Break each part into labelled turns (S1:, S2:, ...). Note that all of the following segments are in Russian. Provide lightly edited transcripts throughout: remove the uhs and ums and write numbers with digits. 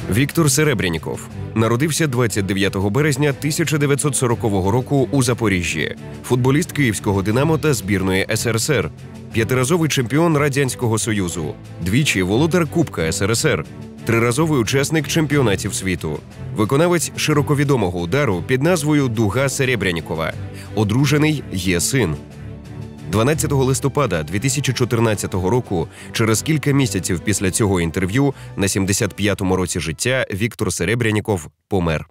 S1: Віктор Серебряніков народився 29 березня 1940 року у Запоріжжі. Футболіст київського «Динамо» та збірної СРСР. П'ятиразовий чемпіон Радянського Союзу. Двічі володар Кубка СРСР. Триразовий учасник чемпіонатів світу. Виконавець широковідомого удару під назвою «Дуга Серебрянікова». Одружений, є син. 12 листопада 2014 року, через кілька місяців після цього інтерв'ю, на 75-му році життя Віктор Серебряніков помер.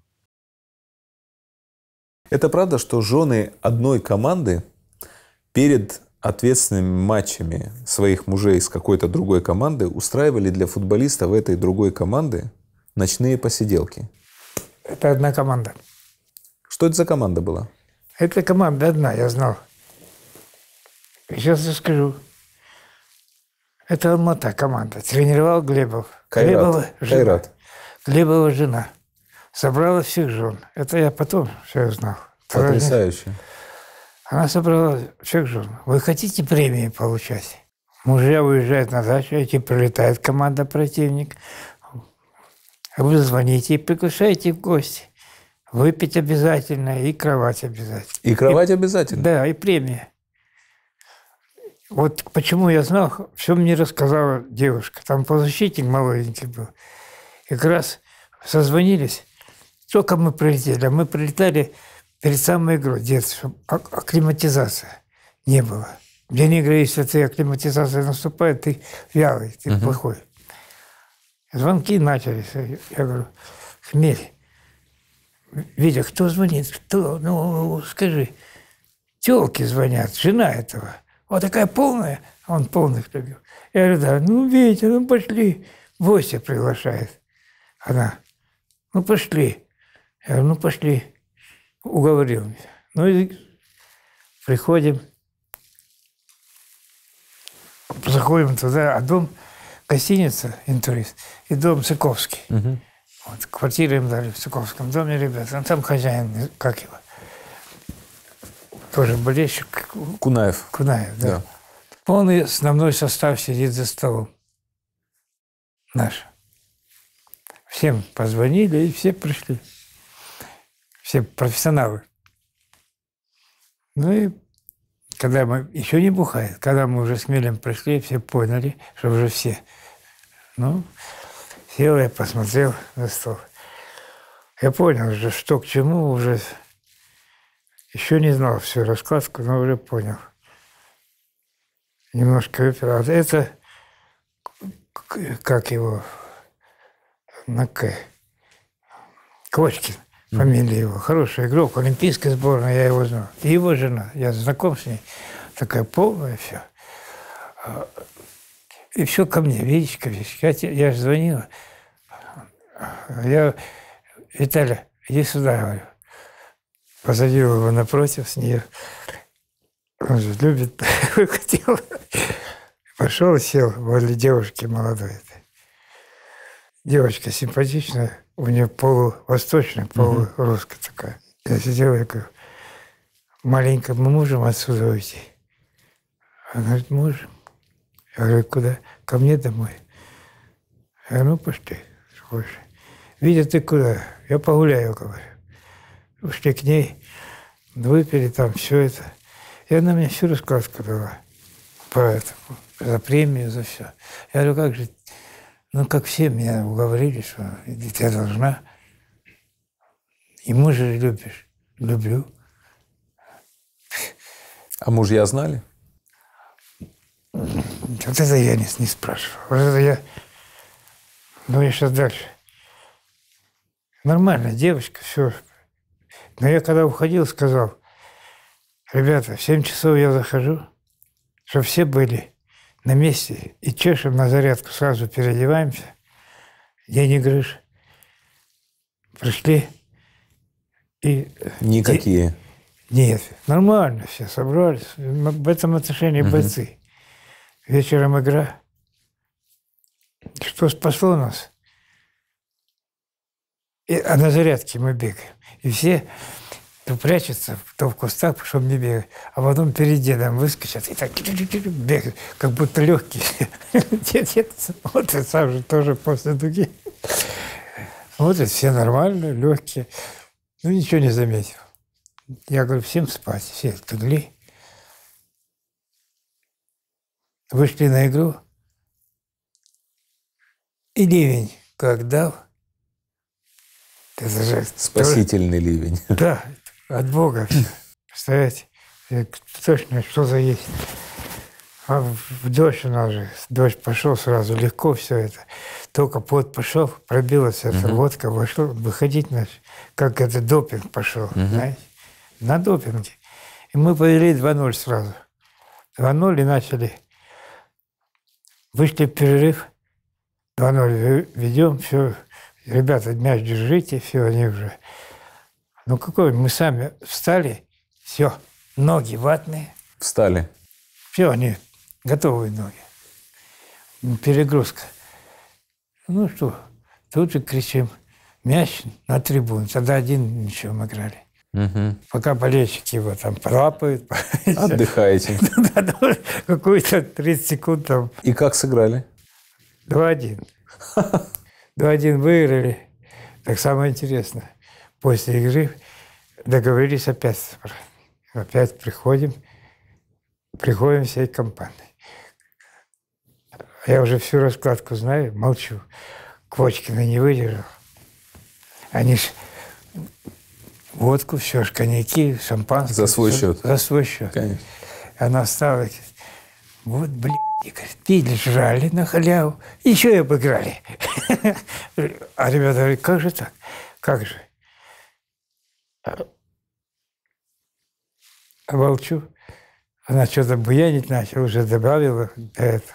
S2: Это правда, что жены одной команды перед ответственными матчами своих мужей с какой-то другой команды устраивали для футболистов этой другой команды ночные посиделки?
S3: Это одна команда.
S2: Что это за команда была?
S3: Это команда одна, я знал. Сейчас расскажу. Это Алмата команда. Тренировал Глебов.
S2: Кайрат.
S3: Глебова жена. Собрала всех жен. Это я потом все узнал.
S2: Потрясающе.
S3: Она собрала всех жен. Вы хотите премии получать? Мужья уезжают на дачу, эти прилетает команда противник. Вы звоните и приглашаете в гости. Выпить обязательно и кровать обязательно.
S2: И кровать обязательно?
S3: Да, и премия. Вот почему я знал, все мне рассказала девушка. Там полузащитник молоденький был. И как раз созвонились. Только мы прилетели. А мы прилетали перед самой игрой. Детство. Акклиматизация не было. В день игры, если ты акклиматизация наступает, ты вялый, ты плохой. Звонки начались. Я говорю, Хмель, Витя, кто звонит? Кто? Ну, скажи. Тёлки звонят, жена этого. Вот такая полная, он полных любил. Я говорю, да, ну, Витя, ну, пошли. Гостя приглашает. Она, ну, пошли. Я говорю, ну, пошли. Уговорил меня. Ну, и приходим. Заходим туда, а дом, гостиница, «Интурист», и дом Сыковский. Вот, квартиру им дали в Сыковском доме, ребята. Там хозяин, как его? Тоже болельщик.
S2: Кунаев.
S3: Кунаев, да. Полный основной состав сидит за столом. Наш. Всем позвонили, и все пришли. Все профессионалы. Ну и когда мы... Еще не бухает. Когда мы уже с Милем пришли, все поняли, что уже все. Ну, сел я, посмотрел на стол. Я понял уже, что к чему, уже... Еще не знал всю раскладку, но уже понял. Немножко выпил. А это, как его, на К. Квочкин, фамилия его. Хороший игрок, олимпийской сборной, я его знал. И его жена, я знаком с ней. Такая полная, все. И все ко мне, видите, я же звонила. Я, Виталя, иди сюда, говорю. Посадил его напротив с нее. Он же любит, хотел. Пошел и сел возле девушки молодой. Девочка симпатичная, у нее полувосточная, полурусская такая. Я сидел и говорю, маленько, мы можем отсюда уйти? Она говорит, можем. Я говорю, куда? Ко мне домой. Я говорю, ну пошли. Витя, ты куда? Я погуляю, говорю. Ушли к ней, выпили там все это. И она мне всю раскладку дала про это, за премию, за все. Я говорю, как же, ну как все меня уговорили, что ты должна. И мужа любишь. Люблю.
S2: А мужья знали?
S3: Вот это я не спрашивал. Вот это я... Ну и что дальше? Нормально, девочка, все. Но я когда уходил, сказал, ребята, в 7 часов я захожу, чтобы все были на месте и чешем на зарядку, сразу переодеваемся, день игры. Пришли и...
S2: Никакие?
S3: Нет, нормально все собрались. В этом отношении бойцы. Вечером игра. Что спасло нас? А на зарядке мы бегаем. И все то прячутся, то в кустах, чтобы не бегать. А потом перед дедом выскочат и так бегают, как будто легкие. Дед, вот и сам же тоже после дуги. Смотрят, все нормально, легкие. Ну, ничего не заметил. Я говорю, всем спать. Все легли. Вышли на игру. И ливень как дал. Это же
S2: Спасительный ливень.
S3: да, от Бога все. Представляете? Точно, что за есть. А в дождь у нас же. Дождь пошел сразу, легко все это. Только пот пошел, пробилась эта водка, вошел, выходить начал. Как это допинг пошел, знаете? На допинге. И мы повели 2-0 сразу. 2-0 и начали. Вышли в перерыв. 2-0 ведем, все. Ребята, мяч держите, все, они уже. Ну какой, мы сами встали, все, ноги ватные.
S2: Встали.
S3: Все, они готовые ноги. Перегрузка. Ну что, тут же кричим, мяч на трибуну. Тогда один ничего мы играли. Пока болельщики его там лапают.
S2: Отдыхаете.
S3: Какую-то 30 секунд там.
S2: И как сыграли?
S3: 2-1. 2-1 выиграли. Так самое интересное. После игры договорились опять. Опять приходим всей компанией. Я уже всю раскладку знаю, молчу. Квочкина не выдержал. Они ж водку, все ж коньяки, шампанское.
S2: За свой счет.
S3: За свой счет.
S2: Конечно.
S3: Она стала, вот, блядь, говорит, пили, жрали на халяву, еще и обыграли. А ребята говорят, как же так? Как же? А молчу. Она что-то буянить начала, уже добавила до этого.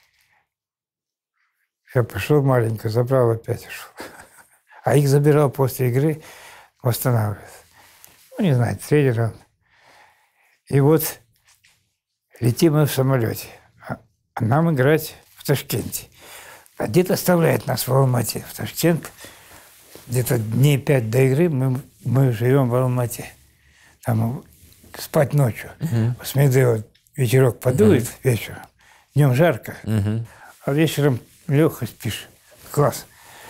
S3: Я пошел маленько, забрал, опять ушел. А их забирал после игры, восстанавливать. Ну, не знаю, тренер он. И вот летим мы в самолете. А нам играть в Ташкенте. А дед оставляет нас в Алмате, в Ташкент. Где-то дней 5 до игры мы живем в Алмате. Там спать ночью. С меды вот ветерок подует вечером. Днем жарко, а вечером легко спишь. Класс.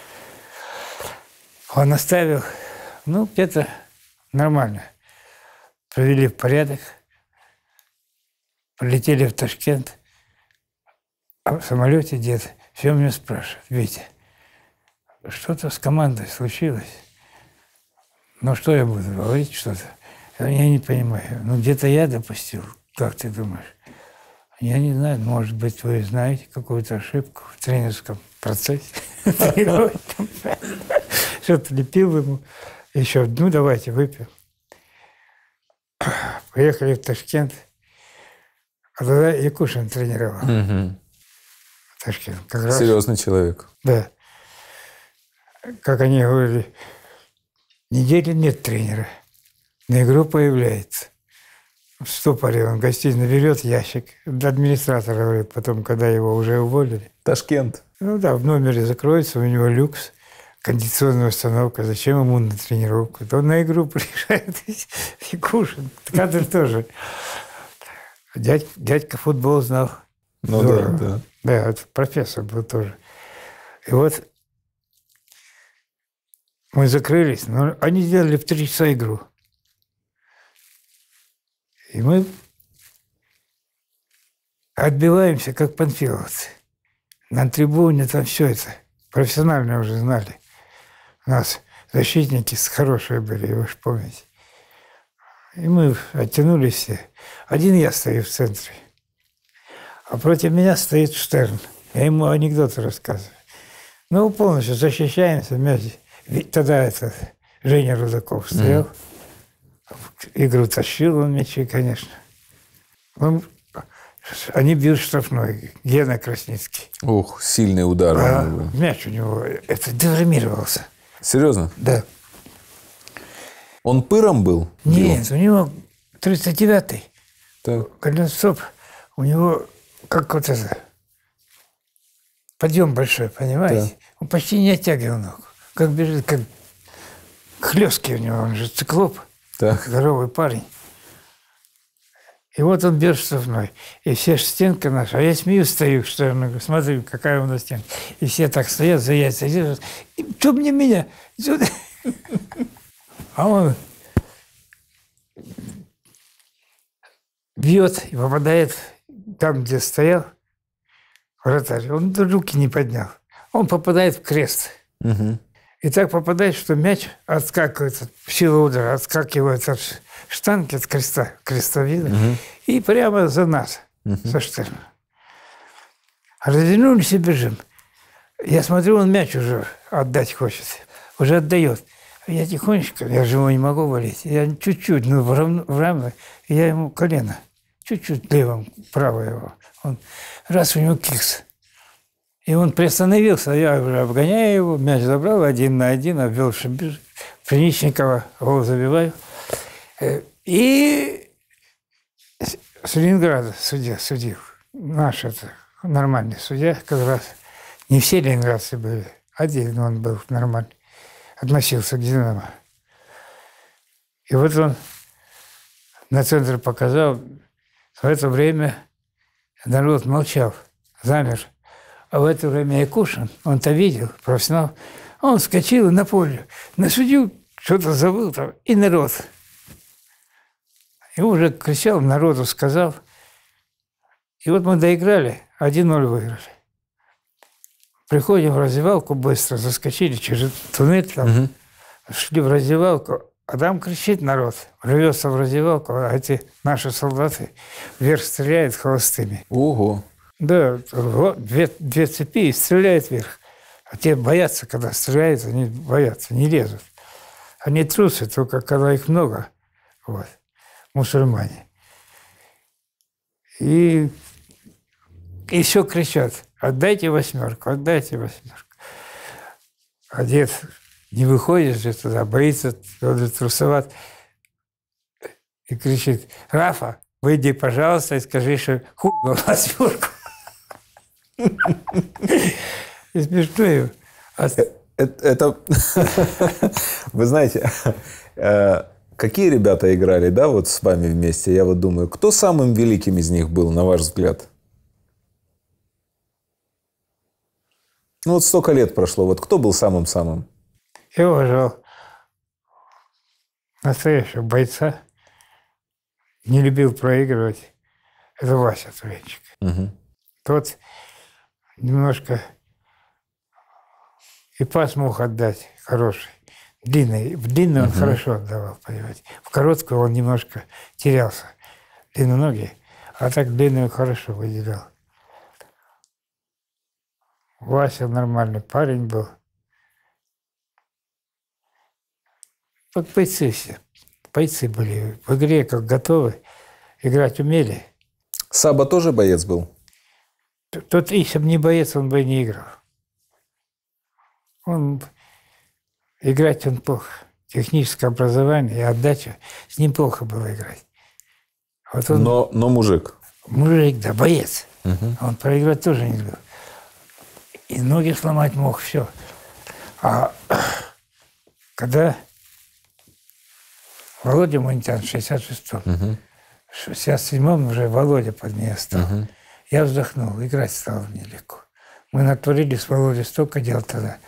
S3: Он оставил, ну, где-то нормально. Провели в порядок. Полетели в Ташкент. А в самолете дед все меня спрашивает: Витя, что-то с командой случилось? Ну, что я буду говорить что-то? Я не понимаю. Ну, где-то я допустил. Как ты думаешь? Я не знаю. Может быть, вы знаете какую-то ошибку в тренерском процессе? Что-то лепил ему. Еще, ну, давайте выпьем. Поехали в Ташкент. А тогда Якушин тренировал. Ташкент. Как раз.
S2: Серьезный человек.
S3: Да. Как они говорили, недели нет тренера. На игру появляется. В ступоре он гостей наберет ящик. Администратор говорит, потом, когда его уже уволили.
S2: Ташкент.
S3: Ну да, в номере закроется, у него люкс, кондиционная установка. Зачем ему на тренировку? То он на игру приезжает и кушает. Кадр тоже. Дядька футбол знал.
S2: Ну да.
S3: Да, профессор был тоже. И вот мы закрылись, но они сделали в 3 часа игру. И мы отбиваемся, как панфиловцы. На трибуне там все это профессионально уже знали. У нас защитники хорошие были, вы же помните. И мы оттянулись все. Один я стою в центре. А против меня стоит Штерн. Я ему анекдоты рассказываю. Ну, полностью защищаемся вместе. Ведь тогда это Женя Рудаков стоял. Игру тащил он мячи, конечно. Они бьют штрафной. Гена Красницкий.
S2: Ух, сильный удар.
S3: А мяч у него это деформировался.
S2: Серьезно?
S3: Да.
S2: Он пыром был?
S3: Нет, у него 39-й.
S2: Так.
S3: Коленцов, у него как вот это, подъем большой, понимаете? Да. Он почти не оттягивал ногу. Как бежит, как хлесткий у него, он же циклоп. Так. Здоровый парень. И вот он бьет штрафной. И все стенка наша. А я смеюсь, стою, что я говорю, смотри, какая у нас стенка. И все так стоят, за яйца держат. Что мне меня? А он бьет и попадает там, где стоял вратарь. Он руки не поднял. Он попадает в крест.
S2: Мгм.
S3: И так попадает, что мяч отскакивает, в силу удара, отскакивает от штанги, от креста, крестовина, и прямо за нас, со Штерна. Развернулись и бежим. Я смотрю, он мяч уже отдать хочет, уже отдает. Я тихонечко, я же его не могу валить, я чуть-чуть, ну, в равно, я ему колено, чуть-чуть левым, правое его. Он, раз у него кикс. И он приостановился, я уже обгоняю его, мяч забрал 1-1, обвел Пшеничникова, гол забиваю. И с Ленинграда судил. Наш это нормальный судья, как раз. Не все ленинградцы были, один он был нормальный, относился к «Динамо». И вот он на центр показал, в это время народ молчал, замер. А в это время Якушин, он-то видел, профессионал, он вскочил на поле, на судью что-то забыл там, и народ. И уже кричал, народу сказал. И вот мы доиграли, 1-0 выиграли. Приходим в раздевалку быстро, заскочили через туннель там, шли в раздевалку, а там кричит народ, рвется в раздевалку, а эти наши солдаты вверх стреляют холостыми.
S2: Ого.
S3: Да, вот, две цепи и стреляет вверх. А те боятся, когда стреляют, они боятся, не лезут. Они трусы, только когда их много, вот, мусульмане. И еще кричат, отдайте восьмерку, отдайте восьмерку. А дед не выходит же туда, боится, он трусоват. И кричит, Рафа, выйди, пожалуйста, и скажи, что хуй был восьмерку. И смешно его.
S2: Это, вы знаете, какие ребята играли, да, вот с вами вместе? Я вот думаю, кто самым великим из них был, на ваш взгляд? Ну вот столько лет прошло, вот кто был самым-самым?
S3: Я уважал настоящего бойца, не любил проигрывать. Это Вася Туренчик.
S2: Угу.
S3: Тот немножко и пас мог отдать хороший, длинный. В длинный он хорошо отдавал, понимаете. В короткую он немножко терялся, длинноногий, а так длинную хорошо выделял. Вася нормальный парень был. Вот бойцы все. Бойцы были. В игре как готовы, играть умели.
S2: Саба тоже боец был?
S3: Тот, если бы не боец, он бы не играл. Играть он плохо. Техническое образование и отдача, с ним плохо было играть. Вот он,
S2: но мужик.
S3: Мужик, да, боец. Он проиграть тоже не любил. И ноги сломать мог, все. А когда Володя Мунтян в 66-м, в 67-м уже Володя под меня стал. Я вздохнул, играть стало мне легко. Мы натворили с Володей столько дел тогда.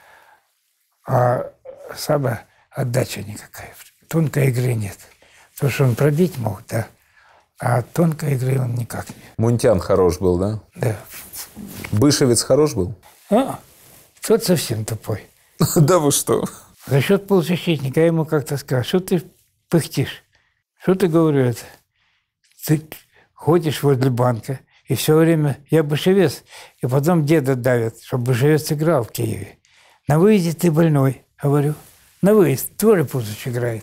S3: А Саба отдача никакая. Тонкой игры нет. То, что он пробить мог, да. А тонкой игры он никак не.
S2: Мунтян хорош был, да?
S3: Да.
S2: Бышевец хорош был?
S3: А, тот совсем тупой.
S2: Да вы что?
S3: За счет полузащитника я ему как-то сказал, что ты пыхтишь? Что ты, говорю, это? Ты ходишь возле банка, и все время я бышевец, и потом деда давят, чтобы бышевец играл в Киеве. На выезде ты больной, говорю. На выезд тоже Пузыч играет.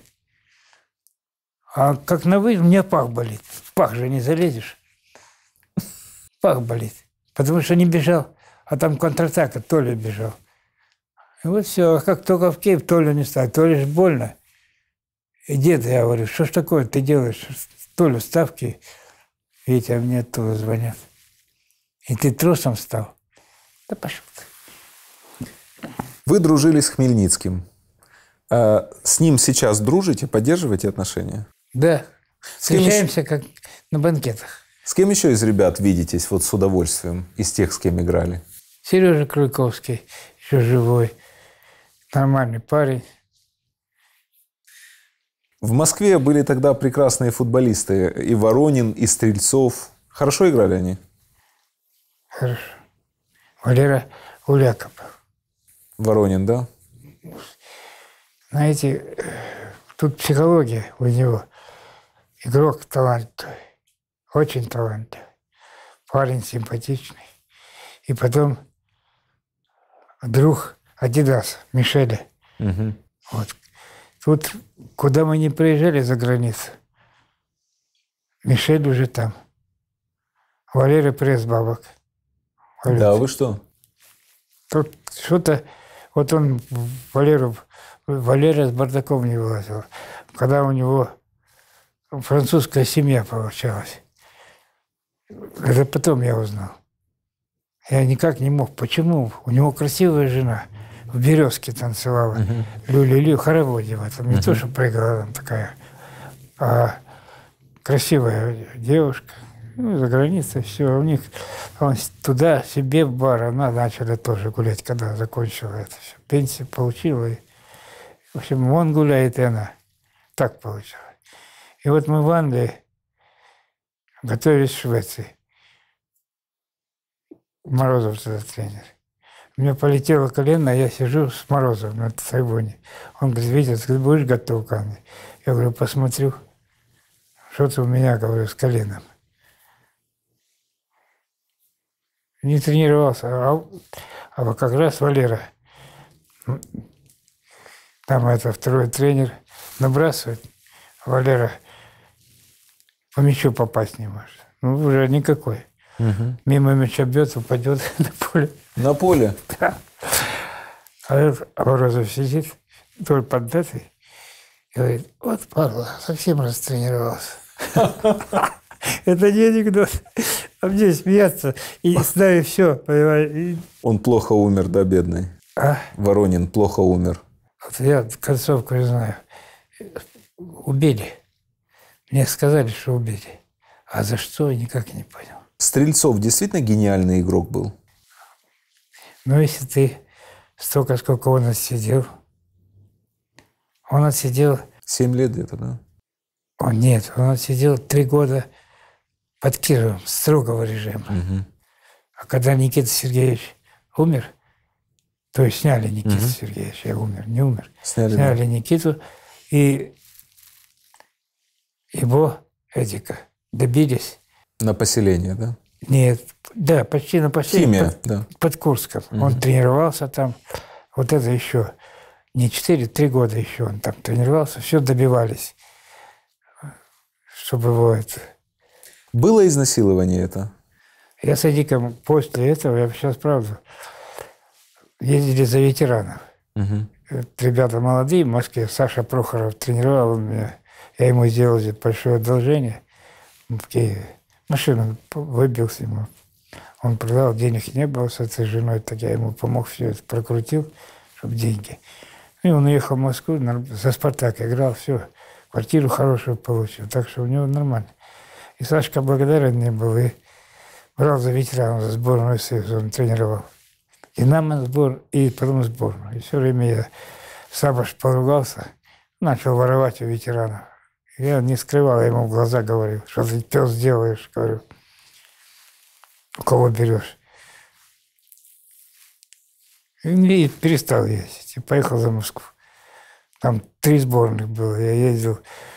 S3: А как на выезд, у меня пах болит. В пах же не залезешь. Пах болит. Потому что не бежал, а там контратака, Толя бежал. И вот все, а как только в Киев, Толя не стал. Толя же больно. И дед, я говорю, что ж такое ты делаешь? Толя, ставки. Видите, а мне оттуда звонят. И ты трусом стал. Да пошел ты.
S2: Вы дружили с Хмельницким. С ним сейчас дружите, поддерживаете отношения?
S3: Да, Встречаемся как на банкетах.
S2: С кем еще из ребят видитесь вот с удовольствием, из тех, с кем играли?
S3: Сережа Крюковский, еще живой, нормальный парень.
S2: В Москве были тогда прекрасные футболисты. И Воронин, и Стрельцов. Хорошо играли они?
S3: Хорошо. Валера Уляка был.
S2: Воронин, да?
S3: Знаете, тут психология у него. Игрок талантливый, очень талантливый. Парень симпатичный. И потом друг Адидас, Мишеля.
S2: Угу.
S3: Вот. Тут, куда мы не приезжали за границу, Мишель уже там. Валера пресс-бабок.
S2: Да, вы что?
S3: Тут что-то... Вот он Валера с бардаком не вылазил. Когда у него французская семья получалась. Это потом я узнал. Я никак не мог. Почему? У него красивая жена. В «Березке» танцевала. Люлю Хороводева. Там не то, что прыгала там такая, а красивая девушка. Ну, за границей все. У них он туда, себе в бар. Она начала тоже гулять, когда закончила это все. Пенсию получила. И, в общем, он гуляет, и она. Так получилось. И вот мы в Англии готовились в Швеции. Морозов тогда тренер. У меня полетело колено, а я сижу с Морозовым на трибуне. Он говорит: Витя, ты будешь готов ко мне? Я говорю: посмотрю. Что-то у меня, говорю, с коленом. Не тренировался, а вот как раз Валера, там это второй тренер, набрасывает, Валера по мячу попасть не может. Ну, уже никакой.
S2: Угу.
S3: Мимо мяча бьет, упадет на поле.
S2: На поле?
S3: Да. А этот Морозов сидит, тоже поддатый, и говорит: вот падла, совсем растренировался. Это не анекдот. А мне смеяться, и с нами все, понимаешь.
S2: Он плохо умер, да, бедный?
S3: А?
S2: Воронин плохо умер.
S3: Вот я концовку не знаю. Убили. Мне сказали, что убили. А за что, я никак не понял.
S2: Стрельцов действительно гениальный игрок был?
S3: Ну, если ты столько, сколько он отсидел. Он отсидел...
S2: 7 лет где-то, да?
S3: Нет, он отсидел 3 года под Кировом, строгого режима.
S2: Угу.
S3: А когда Никита Сергеевич умер, то есть сняли Никиту Сергеевича, я умер, не умер. Сняли Никиту, и его, Эдика, добились.
S2: На поселение, да?
S3: Нет, да, почти на поселение.
S2: Химия, да.
S3: Под Курском. Он тренировался там. Вот это еще не 4-3 года еще он там тренировался. Все добивались, чтобы его это...
S2: Было изнасилование это?
S3: Я с Эдиком после этого, я сейчас правда, ездили за ветеранов.
S2: Угу.
S3: Ребята молодые в Москве. Саша Прохоров тренировал меня. Я ему сделал большое одолжение в Киеве. Машину выбился ему. Он продал, денег не было с этой женой, так я ему помог, все это прокрутил, чтобы деньги. И он уехал в Москву, за «Спартак» играл, все, квартиру хорошую получил, так что у него нормально. И Сашка благодарен мне был, и брал за ветеранов, за сборную Союза, он тренировал. И нам сбор, и потом сборную. И все время я Сабаш поругался, начал воровать у ветеранов. Я не скрывал, я ему в глаза говорил: что ты, пес, делаешь, говорю, у кого берешь. И перестал ездить, и поехал за Москву. Там 3 сборных было, я ездил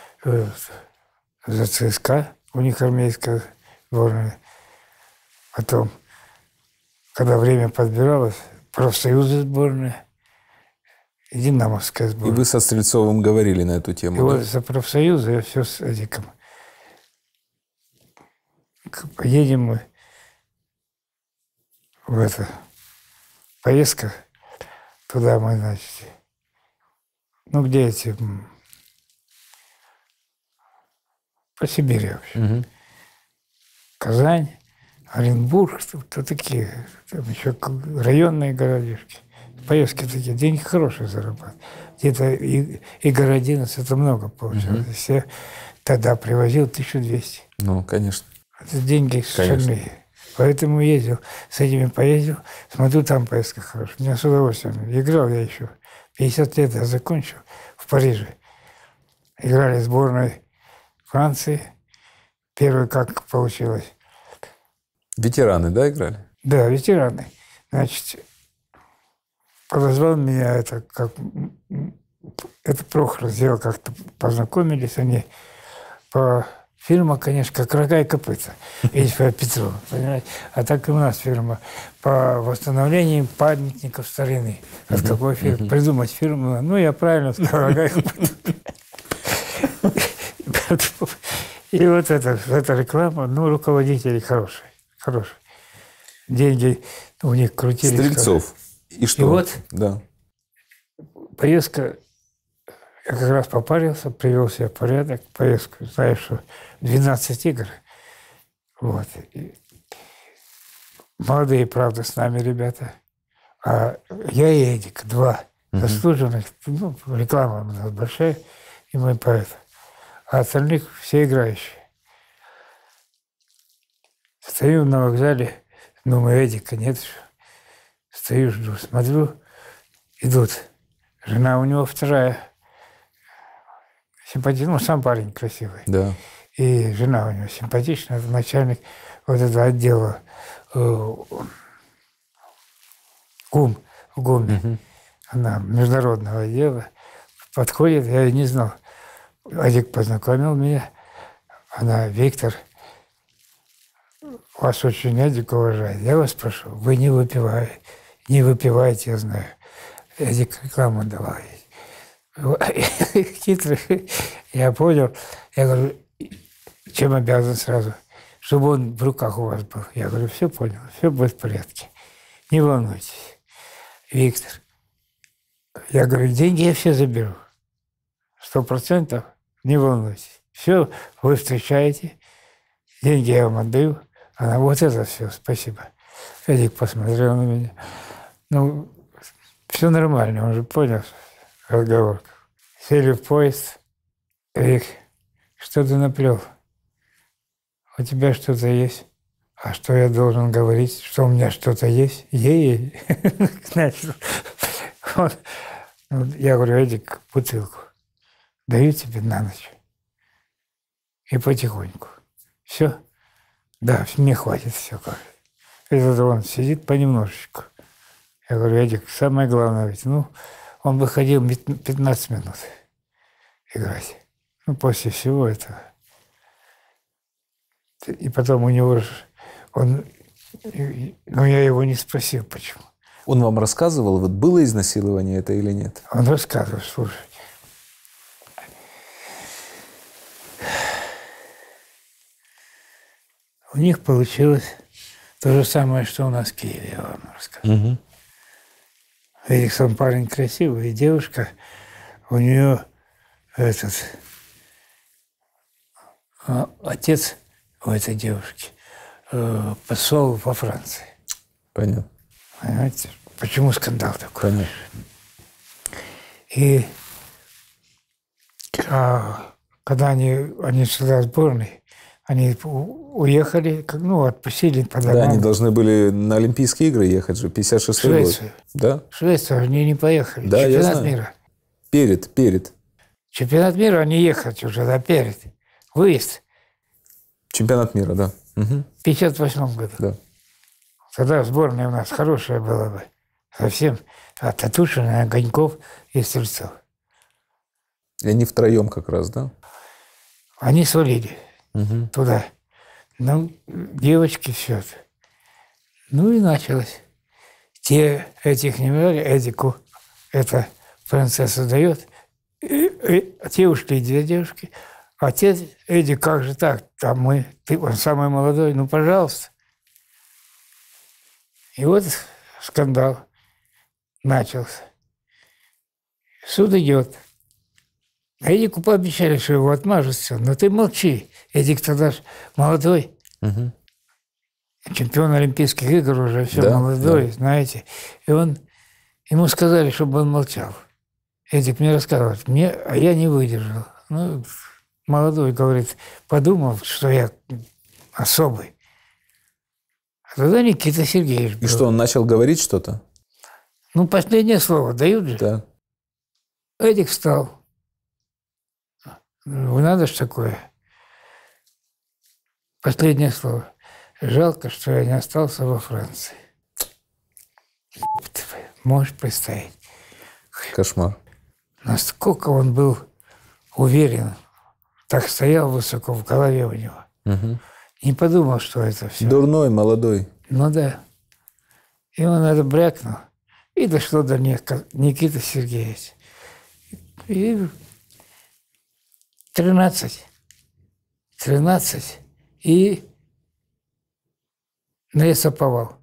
S3: за ЦСКА, у них армейская сборная. Потом, когда время подбиралось, профсоюзы сборная, и динамовская сборная.
S2: И вы со Стрельцовым говорили на эту тему?
S3: И
S2: да?
S3: вот за профсоюзы я все с Эдиком. Поедем мы в это, поездка туда мы, значит, ну, где эти, по Сибири вообще.
S2: Угу. Казань,
S3: Оренбург, то такие, там еще районные городишки. Поездки такие, деньги хорошие зарабатывают. Где-то и городинец, это много получалось. Все Тогда привозил 1200.
S2: Ну, конечно.
S3: Это деньги шальные. Поэтому ездил. С этими поездил. Смотрю, там поездка хорошая. Меня с удовольствием. Играл я еще. 50 лет я закончил в Париже. Играли сборной Франции. Первый как получилось.
S2: Ветераны, да, играли?
S3: Да, ветераны. Значит, подозвал меня это Прохор сделал, как-то познакомились они по фирма, конечно, как рога и копыта. Есть по Петру, понимаете? А так и у нас фирма по восстановлению памятников старины. От какой фирмы? Придумать фирму. Ну, я правильно сказал, рога и копыта. И вот эта реклама, ну, руководители хорошие. Деньги у них крутились.
S2: Стрельцов. И что?
S3: И вот
S2: да.
S3: Поездка, я как раз попарился, привел себя в порядок. Поездку, знаешь, что 12 игр. Вот. И молодые, правда, с нами ребята. А я и Эдик, два заслуженных. Ну, реклама у нас большая, и мой поэт. А остальных все играющие. Стою на вокзале, думаю, Эдика нет еще. Стою, жду, смотрю, идут. Жена у него вторая. Симпатичная, ну, сам парень красивый.
S2: Да.
S3: И жена у него симпатичная, это начальник вот этого отдела ГУМ в ГУМе. Она международного отдела. Подходит, я ее не знал. Эдик познакомил меня. Она, Виктор, вас очень Эдик уважает. Я вас прошу, вы не выпивайте, я знаю. Эдик рекламу давал. Хитрый. Я понял. Я говорю, чем обязан сразу? Чтобы он в руках у вас был. Я говорю, все понял, все будет в порядке. Не волнуйтесь. Виктор. Я говорю, деньги я все заберу. 100%. Не волнуйтесь. Все, вы встречаете. Деньги я вам отдаю. Она, вот это все, спасибо. Эдик посмотрел на меня. Ну, все нормально, он же понял разговор. Сели в поезд. Вик, что ты наплел? У тебя что-то есть? А что я должен говорить? Что у меня что-то есть? Ей. Значит, я говорю, Эдик, бутылку. Даю тебе на ночь. И потихоньку. Все? Да, мне хватит все. Этот он сидит понемножечку. Я говорю, Эдик, самое главное ведь, ну, он выходил 15 минут играть. Ну, после всего этого. И потом у него же, ну, я его не спросил, почему.
S2: Он вам рассказывал, вот было изнасилование это или нет?
S3: Он рассказывал, слушай. У них получилось то же самое, что у нас в Киеве, я вам расскажу. Эдик сам парень красивый, и девушка, у нее отец у этой девушки посол во Франции.
S2: Понятно.
S3: Понимаете, почему скандал такой?
S2: Понятно.
S3: И когда они сюда сборной, они уехали, ну, отпустили по домам.
S2: Да, они должны были на Олимпийские игры ехать же, 56-й год. Да?
S3: В Швецию они не поехали.
S2: Да,
S3: Чемпионат
S2: я знаю.
S3: мира.
S2: Перед.
S3: Чемпионат мира они ехать уже, да, перед. Выезд.
S2: Чемпионат мира, да.
S3: В 58 году.
S2: Да.
S3: Тогда сборная у нас хорошая была бы. Совсем. А Татушина, Огоньков и Стрельцов.
S2: И они втроем как раз, да?
S3: Они свалили туда. Ну, девочки, все это. Ну и началось. Те этих не брали, Эдику это принцесса дает. Те ушли, две девушки. А те, Эдик, как же так? Там он самый молодой, ну, пожалуйста. И вот скандал начался. Суд идет. А Эдику пообещали, что его отмажут все. Но ты молчи. Эдик тогда ж молодой. Чемпион Олимпийских игр уже, все
S2: да,
S3: молодой,
S2: да.
S3: знаете. И ему сказали, чтобы он молчал. Эдик мне рассказывал, а я не выдержал. Ну, молодой, говорит, подумал, что я особый. А тогда Никита Сергеевич был.
S2: И что, он начал говорить что-то?
S3: Ну, последнее слово дают же.
S2: Да.
S3: Эдик встал. Ну, надо ж такое. Последнее слово. Жалко, что я не остался во Франции. Можешь представить?
S2: Кошмар.
S3: Насколько он был уверен, так стоял высоко в голове у него.
S2: Угу.
S3: Не подумал, что это все.
S2: Дурной, молодой.
S3: Ну да. И он это брякнул. И дошло до Никиты Сергеевича. И 13. И нарисовал.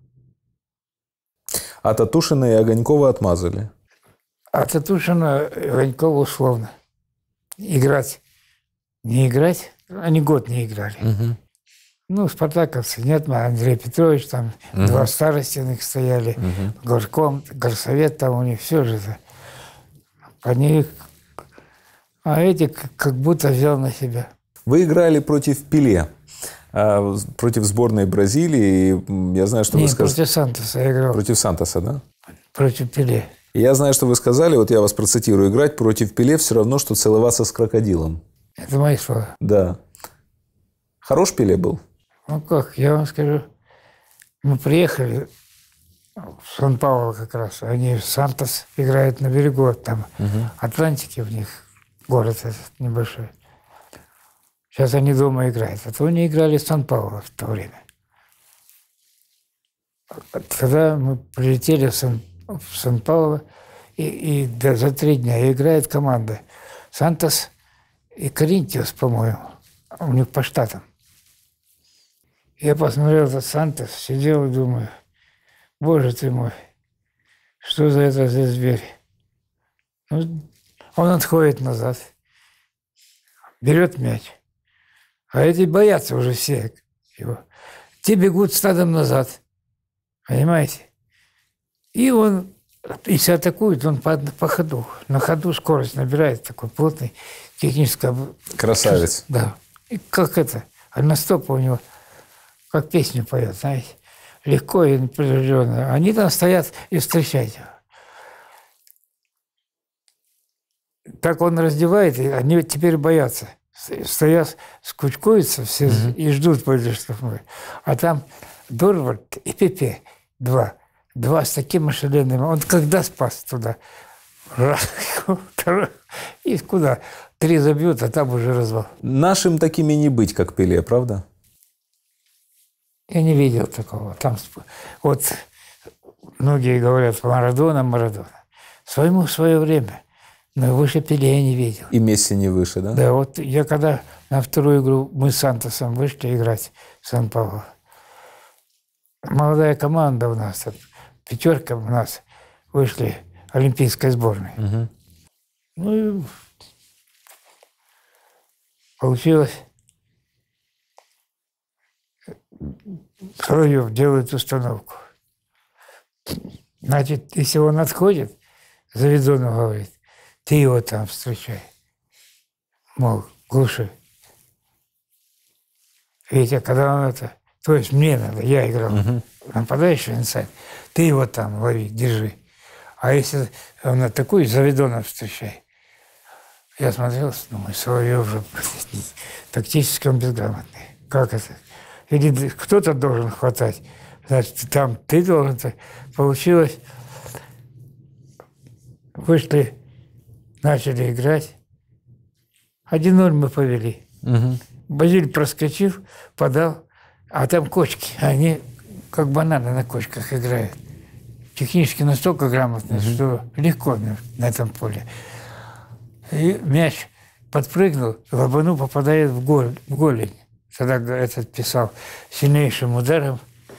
S2: А Татушина и Огонькова отмазали.
S3: А Татушина Огонькова условно. Играть. Не играть. Они год не играли.
S2: Угу.
S3: Ну, спартаковцы, нет, Андрей Петрович, там два старостиных стояли, горком, горсовет там у них, все же это. Они, а эти как будто взял на себя.
S2: Вы играли против Пеле, против сборной Бразилии. И я знаю, что вы сказали...
S3: против Сантоса я играл.
S2: Против Сантоса, да?
S3: Против Пеле.
S2: И я знаю, что вы сказали, вот я вас процитирую, играть против Пеле все равно, что целоваться с крокодилом.
S3: Это мои слова.
S2: Да. Хорош Пеле был?
S3: Ну как, я вам скажу, мы приехали в Сан-Пауло как раз, они в Сантос играют на берегу, там Атлантики у них, город этот небольшой. Сейчас они дома играют. А то они играли в Сан-Пауло в то время. Когда мы прилетели в Сан-Пауло, и за 3 дня играет команда Сантос и Коринтиос, по-моему, у них по штатам. Я посмотрел этот Сантос, сидел и думаю, боже ты мой, что за это за зверь? Ну, он отходит назад, берет мяч, а эти боятся уже все его. Те бегут стадом назад, понимаете? И он, если атакует, он по ходу, на ходу скорость набирает, такой плотный, технический.
S2: Красавец.
S3: Да. И как это, одностопа у него, как песню поет, знаете, легко и непринужденно. Они там стоят и встречают его. Так он раздевает, и они теперь боятся. Стоят, скучкуются все и ждут, что мы. А там Дорвард и Пепе, два с таким ошаленным. Он когда спас туда? И куда? 3 забьют, а там уже развал.
S2: Нашим такими не быть, как Пеле, правда?
S3: Я не видел такого. Там вот многие говорят Марадона. Своему свое время. Но выше Пеле я не видел.
S2: И Месси не выше, да?
S3: Да, вот я когда на вторую игру мы с Сантосом вышли играть в Сан-Пауло. Молодая команда у нас, 5 у нас вышли олимпийской сборной. Ну и получилось. Соловьев делает установку. Значит, если он отходит, Завидону говорит, ты его там встречай. Мол, глуши. Видите, когда он это... То есть мне надо, я играл нападающий инсайд, ты его там лови, держи. А если он атакует, Завидона встречай. Я смотрел, думаю, Соловьев же тактически он безграмотный. Как это? Или кто-то должен хватать, значит, там ты должен. Получилось, вышли, начали играть. 1-0 мы повели. Базиль проскочил, подал, а там кочки. Они как бананы на кочках играют. Технически настолько грамотные, что легко на этом поле. И мяч подпрыгнул, Лобану попадает в голень. Тогда этот писал сильнейшим ударом.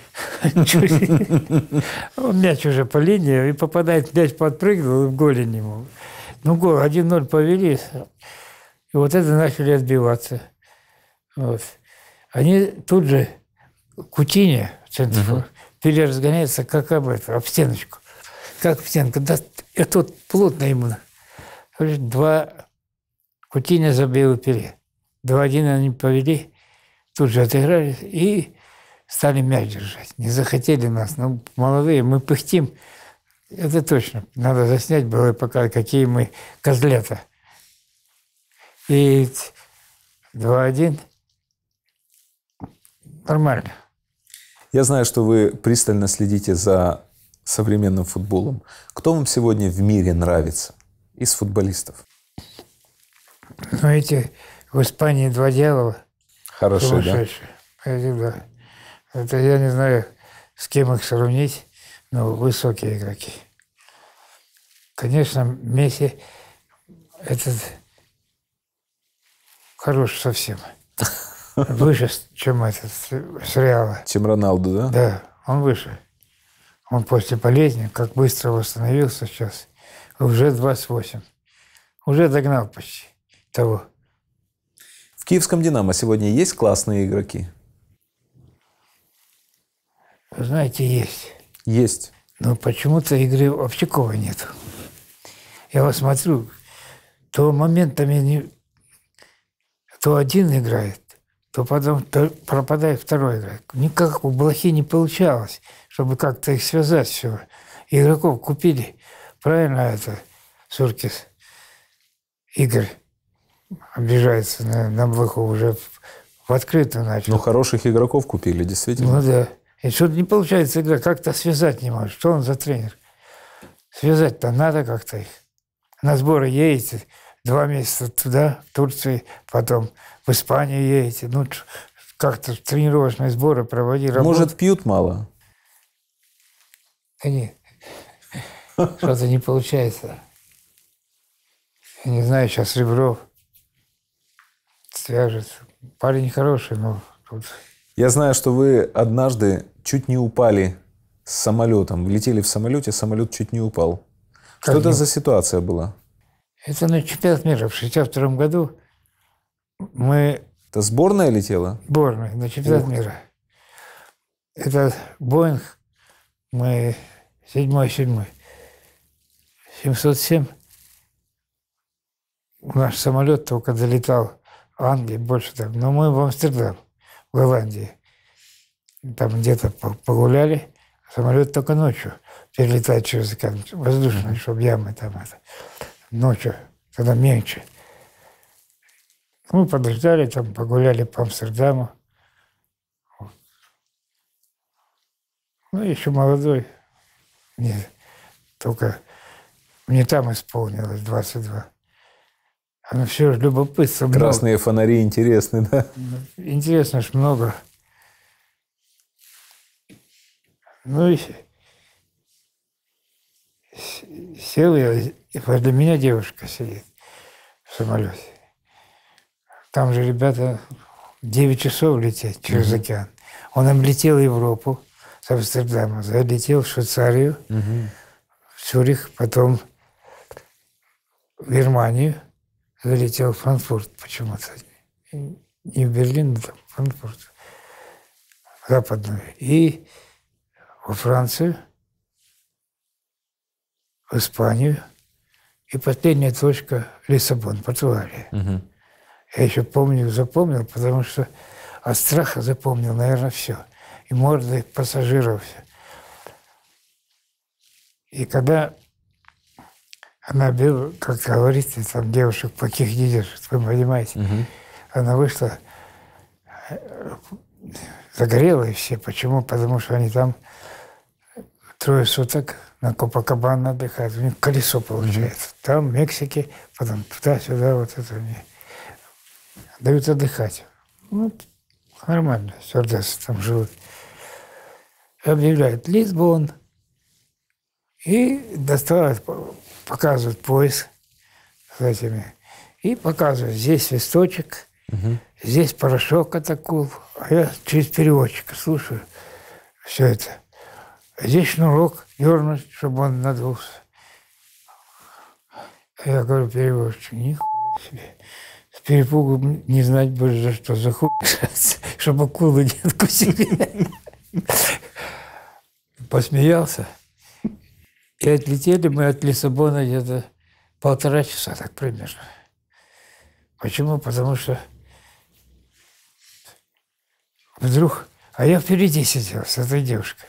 S3: Он мяч уже по линии, и попадает, мяч подпрыгнул, и в голень ему. Ну, гол, 1-0 повели. И вот это начали отбиваться. Вот. Они тут же, Кутиньо, в центре, Пеле разгоняется, как об стеночку. Как в стенку. Да, это вот плотно ему. 2 Кутиньо забил Пеле. 2-1 они повели, тут же отыграли и стали мяч держать. Не захотели нас. Ну, молодые, мы пыхтим. Это точно. Надо заснять было пока, какие мы козлята. И 2-1. Нормально.
S2: Я знаю, что вы пристально следите за современным футболом. Кто вам сегодня в мире нравится из футболистов?
S3: Ну, эти в Испании два дьявола.
S2: Хорошие, да?
S3: Эти, да. Это я не знаю, с кем их сравнить, но высокие игроки. Конечно, Месси этот хорош совсем. Выше, чем этот с Реала.
S2: Чем Роналду, да?
S3: Да, он выше. Он после болезни, как быстро восстановился сейчас, уже 28. Уже догнал почти того.
S2: В киевском «Динамо» сегодня есть классные игроки?
S3: Вы знаете, есть.
S2: Есть.
S3: Но почему-то игры Овчакова нет. Я вот смотрю, то моментами не... то один играет, то потом пропадает второй игрок. Никак у Блохи не получалось, чтобы как-то их связать все. Игроков купили. Правильно это Суркис Игорь обижается на Блоху, уже в открытую начал.
S2: Ну, хороших игроков купили, действительно.
S3: Ну да. И что-то не получается игра, как-то связать не может. Что он за тренер? Связать-то надо как-то их. На сборы едете, 2 месяца туда, в Турции, потом в Испанию едете. Ну, как-то тренировочные сборы проводи.
S2: Может, пьют мало?
S3: Да нет. Что-то не получается. Я не знаю, сейчас Ребров свяжет. Парень хороший, но тут...
S2: Я знаю, что вы однажды чуть не упали с самолетом. Влетели в самолете, самолет чуть не упал. Что это за ситуация была?
S3: Это на чемпионат мира в 1962 году. Мы...
S2: Это сборная летела?
S3: Сборная на чемпионат мира. Это Боинг. Мы 707. Наш самолет только долетал в Англию, больше так. Но мы в Амстердам, в Голландии. Там где-то погуляли. Самолет только ночью перелетает через океан. Воздушный, чтобы ямы там это. Ночью, тогда меньше. Мы подождали, там погуляли по Амстердаму. Ну, еще молодой. Нет, только мне там исполнилось 22. Оно все же любопытство.
S2: Красные фонари интересны, да?
S3: Интересно ж много. Ну и сел я, и возле меня девушка сидит в самолете. Там же ребята 9 часов лететь через океан. Он облетел Европу с Амстердама, залетел в Швейцарию, в Цюрих, потом в Германию, залетел в Франкфурт почему-то. Не в Берлин, а в Франкфурт. Западную. И во Францию, в Испанию. И последняя точка – Лиссабон, Португалия. Я еще запомнил, потому что от страха запомнил, наверное, все. И морды пассажиров все. И когда она била, как говорится, там девушек плохих не держит, вы понимаете. Она вышла, загорелые все. Почему? Потому что они там 3 суток на Копакабана отдыхают. У них колесо получается. Там, в Мексике, потом туда-сюда, вот это мне дают отдыхать. Ну, нормально, стюардессы там живут. Объявляют Лисбон. И доставают, показывают пояс с этими. И показывают, здесь свисточек, здесь порошок от акул. А я через переводчика слушаю все это. Здесь шнурок дернуть, чтобы он надулся. А я говорю переводчику, нихуя себе. С перепугу не знать больше, за что, за хуй, чтобы акулы не откусили. Посмеялся. И отлетели мы от Лиссабона где-то 1,5 часа, так примерно. Почему? Потому что вдруг... А я впереди сидел с этой девушкой.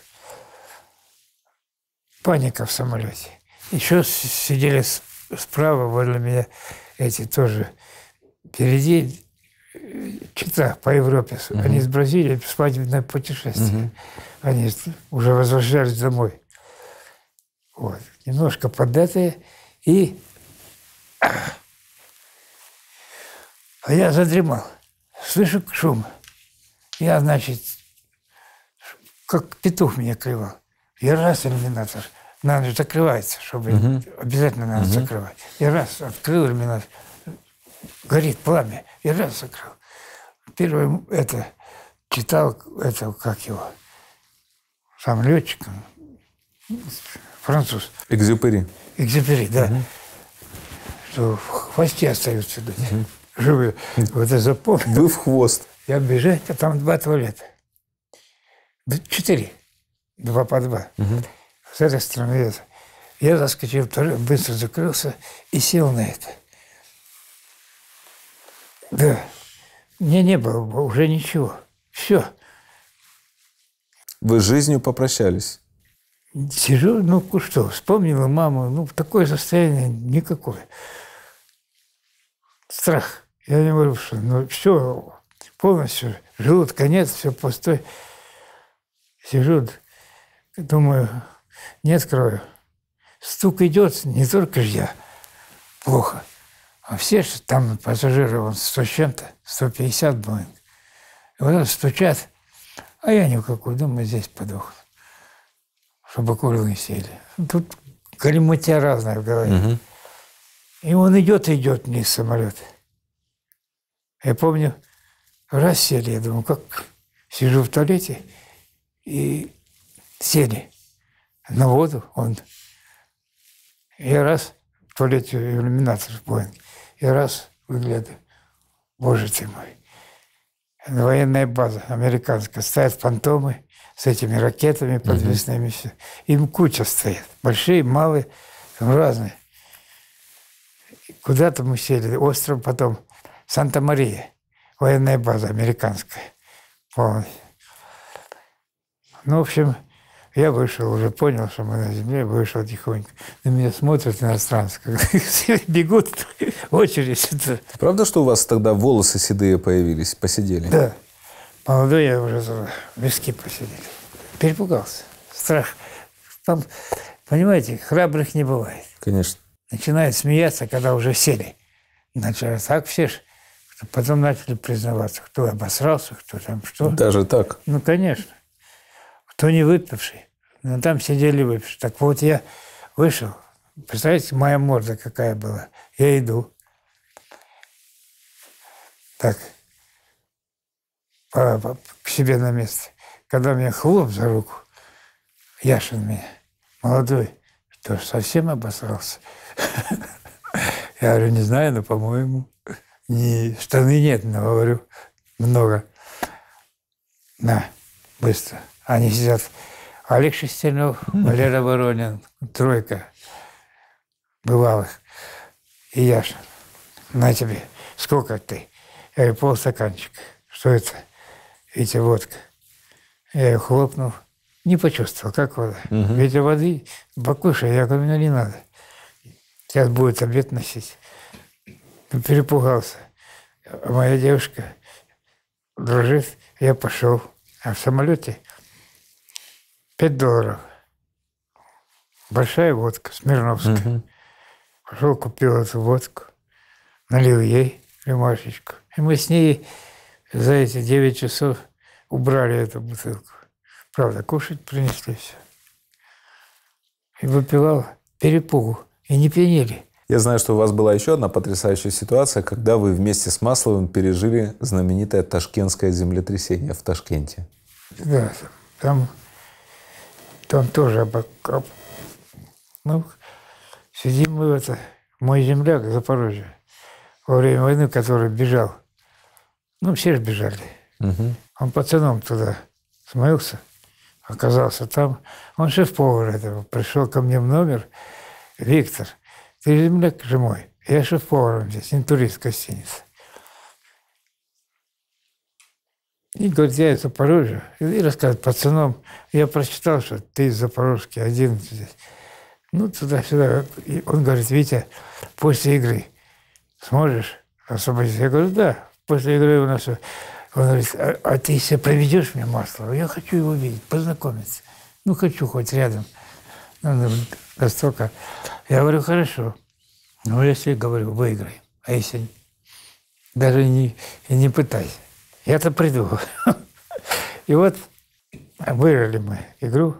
S3: Паника в самолете. Еще сидели справа возле меня эти тоже впереди чита по Европе. Они из Бразилии, свадебное путешествие. Они уже возвращались домой. Вот. Немножко поддатые. И... А я задремал. Слышу шум. Я, значит, как петух меня клевал. Я раз иллюминатор. Надо же закрывается, чтобы обязательно надо закрывать. Я раз открыл иллюминатор. Горит пламя. Я раз закрыл. Первый это читал, это как его, сам летчик, француз.
S2: Экзюпери.
S3: Экзюпери, да. Что в хвосте остаются люди. Живые. Вот это запомнил.
S2: Вы в хвост.
S3: Я бежать, а там 2 туалета. 4. 2 по 2. С этой стороны это. Я заскочил в туалет, быстро закрылся и сел на это. Да. Мне не было уже ничего. Все.
S2: Вы с жизнью попрощались?
S3: Сижу, ну что, вспомнила маму, ну такое состояние никакое. Страх. Я не говорю, что ну все, полностью, желудок конец, все пустой. Сижу, думаю, не открою. Стук идет, не только же я плохо, а все же там пассажиры, вон 100 с чем-то, 150 Боинг. И вот стучат, а я ни в какую, думаю, здесь подохну, чтобы курил не сели. Тут галиматья разная в голове. И он идет и идет вниз самолет. Я помню, раз сели, я думаю, как сижу в туалете, и сели на воду, он. Я раз в туалете иллюминатор Боинг, и раз выглядываю, боже ты мой. Военная база американская, стоят фантомы с этими ракетами подвесными, все. Им куча стоит, большие, малые, там разные. Куда-то мы сели, остров потом, Санта-Мария, военная база американская, полная. Ну, в общем, я вышел, уже понял, что мы на земле, вышел тихонько. На меня смотрят иностранцы, как все бегут, очередь.
S2: Правда, что у вас тогда волосы седые появились, посидели?
S3: Да. Молодой я уже виски посидели. Перепугался. Страх. Там, понимаете, храбрых не бывает.
S2: Конечно.
S3: Начинают смеяться, когда уже сели. Начали так все ж. Потом начали признаваться, кто обосрался, кто там что.
S2: Даже так?
S3: Ну, конечно. Кто не выпивший. Но там сидели выпившие. Так вот я вышел. Представляете, моя морда какая была. Я иду. Так. К себе на место. Когда меня хлоп за руку, Яшин меня, молодой, что совсем обосрался. Я говорю, не знаю, но, по-моему, штаны нет, но говорю, много. На, быстро. Они сидят. Олег Шестернов, Валера Воронин, тройка бывалых. И Яшин. На тебе. Сколько ты? Я говорю, полстаканчика. Что это? Видите, водка. Я ее хлопнул. Не почувствовал, как вода. Ведь воды покушай. Я говорю, мне не надо. Сейчас будет обед носить. Перепугался. А моя девушка дрожит. Я пошел. А в самолете $5. Большая водка, Смирновская. Пошел, купил эту водку, налил ей рюмашечку. И мы с ней за эти 9 часов убрали эту бутылку. Правда, кушать принесли все. И выпивал перепугу. И не пьянели.
S2: Я знаю, что у вас была еще одна потрясающая ситуация, когда вы вместе с Масловым пережили знаменитое ташкентское землетрясение в Ташкенте.
S3: Да, там тоже ну, сидим мы мой земляк Запорожье, во время войны, который бежал. Ну, все же бежали. Он пацаном туда смылся, оказался там. Он шеф-повар этого. Пришел ко мне в номер. Виктор, ты земляк же мой. Я шеф-поваром здесь, интурист гостиницы. И говорит, я из Запорожья. И рассказывает пацанам. Я прочитал, что ты из Запорожки, один здесь. Ну, туда-сюда. И он говорит, Витя, после игры сможешь освободиться? Я говорю, да, после игры у нас... Он говорит, а ты себе проведешь мне Маслова? Я хочу его видеть, познакомиться. Ну, хочу хоть рядом. Ну, настолько. Я говорю, хорошо. Ну, если, говорю, выиграем. А если даже не пытайся. Я-то приду. И вот выиграли мы игру.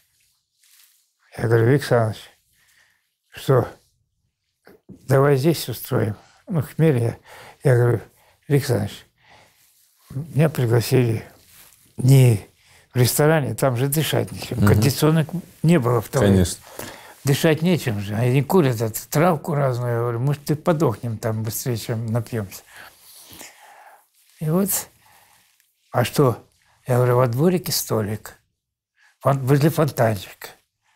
S3: Я говорю, Виктор Александрович, что, давай здесь устроим. Ну, хмель я говорю, Виктор Александрович, меня пригласили не в ресторане, там же дышать нечем. Кондиционных не было в том.
S2: Конечно.
S3: Дышать нечем же. Они курят эту травку разную. Я говорю, может, ты подохнем там быстрее, чем напьемся. И вот, а что? Я говорю, во дворике столик, возле фонтанчика.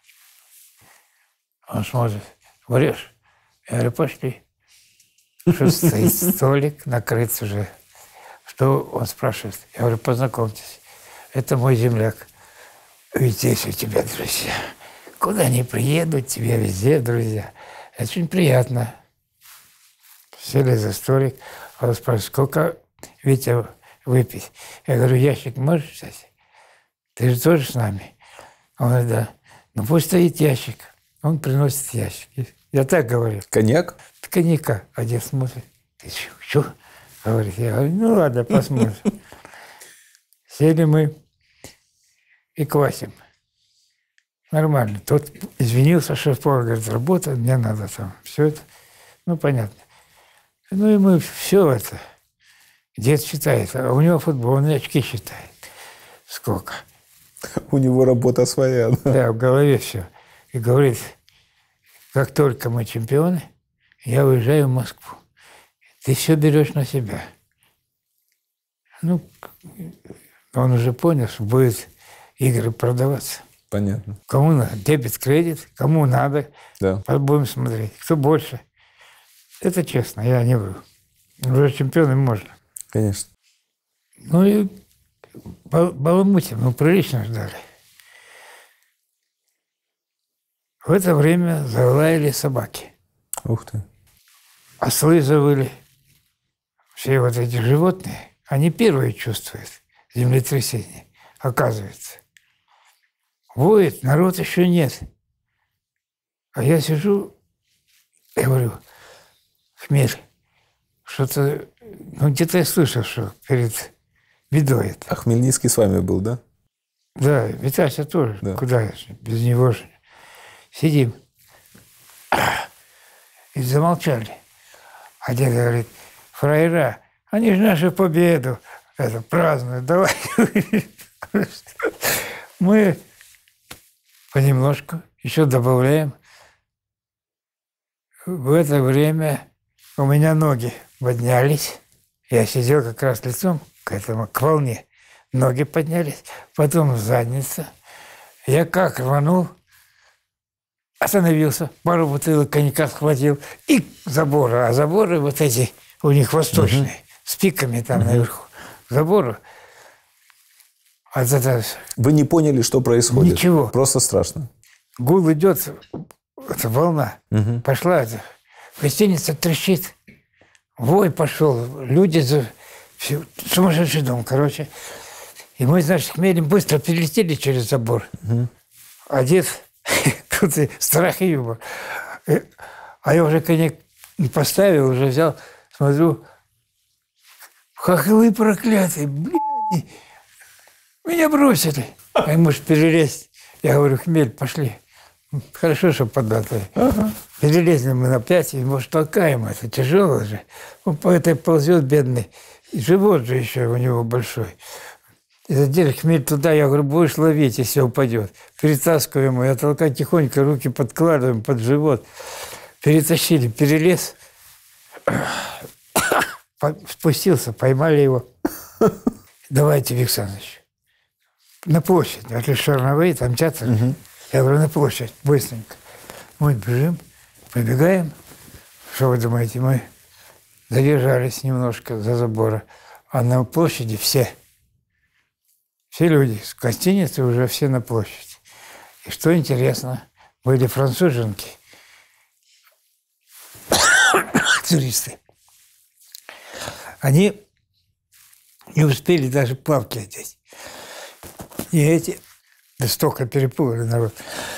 S3: Он смотрит, врешь? Я говорю, пошли. Что стоит столик, накрыт уже. Что он спрашивает? Я говорю, познакомьтесь, это мой земляк. Ведь здесь у тебя друзья. Куда ни приедут, тебе везде друзья. Это очень приятно. Сели за столик. Он спрашивает, сколько, Витя, выпить? Я говорю, ящик можешь взять? Ты же тоже с нами? Он говорит, да. Ну пусть стоит ящик. Он приносит ящик. Я так говорю.
S2: Коньяк?
S3: Коньяка. Один смотрит. Ты что? Говорит. Я говорю, ну ладно, посмотрим. Сели мы и квасим. Нормально. Тот извинился, шеф-повар, говорит, работа, мне надо там. Все это. Ну, понятно. Ну, и мы все это. Дед считает, а у него футбол, он очки считает. Сколько?
S2: У него работа своя.
S3: Да, в голове все. И говорит, как только мы чемпионы, я уезжаю в Москву. Ты все берешь на себя. Ну, он уже понял, что будет игры продаваться.
S2: Понятно.
S3: Кому надо? Дебет, кредит, кому надо.
S2: Да.
S3: Будем смотреть. Кто больше. Это честно, я не вру. Уже чемпионы можно.
S2: Конечно.
S3: Ну и баламутим, мы прилично ждали. В это время залаяли собаки.
S2: Ух ты.
S3: Ослы завыли. Все вот эти животные, они первые чувствуют землетрясение, оказывается. Воет, народ еще нет. А я сижу, я говорю, Хмель, что-то, ну где-то я слышал, что перед бедой это.
S2: А Хмельницкий с вами был, да?
S3: Да, Витася тоже.
S2: Да.
S3: Куда я же, без него же. Сидим. И замолчали. А дед говорит, фраера, они же нашу победу это, празднуют, давай. Мы понемножку еще добавляем. В это время у меня ноги поднялись. Я сидел как раз лицом к волне. Ноги поднялись, потом задница. Я как рванул, остановился, пару бутылок коньяка схватил и заборы. А заборы вот эти у них восточные, с пиками там наверху. Заборы. А это...
S2: Вы не поняли, что происходит?
S3: Ничего.
S2: Просто страшно.
S3: Гул идет, эта волна пошла, гостиница трещит, вой пошел, люди, сумасшедший дом, короче. И мы, значит, Хмелем быстро перелетели через забор. А дед, тут и страх и юмор. А я уже коньяк не поставил, уже взял, смотрю, хохлы проклятые, блядь, меня бросили. А ему же перелезть. Я говорю, Хмель, пошли. Хорошо, что податые. Перелезли мы на 5, и его толкаем, это тяжело же. Он по этой ползет, бедный. И живот же еще у него большой. И задели Хмель туда, я говорю, будешь ловить, если упадет. Перетаскиваем его, я толкаю тихонько, руки подкладываем под живот. Перетащили, перелез. Спустился, поймали его. Давайте, Виктор Александрович, на площадь. Это Шарновые, там театр. Я говорю, на площадь, быстренько. Мы бежим, побегаем. Что вы думаете, мы задержались немножко за забора. А на площади все. все люди с гостиницы уже все на площади. И что интересно, были француженки, туристы. Они не успели даже плавки одеть. И эти столько перепугали народ.